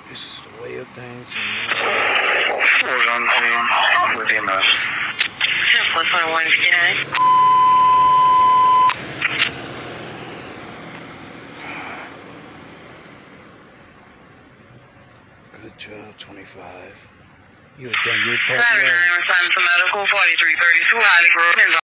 This is the way of things. Hold on with EMS. 4.1 59. Good job, 25. You had done your part Saturday, well. assigned to medical 4332 Holly Grove.